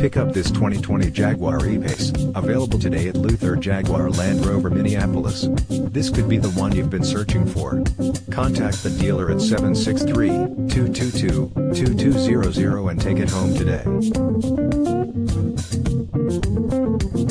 Pick up this 2020 Jaguar E-PACE, available today at Luther Jaguar Land Rover Minneapolis. This could be the one you've been searching for. Contact the dealer at 763-222-2200 and take it home today.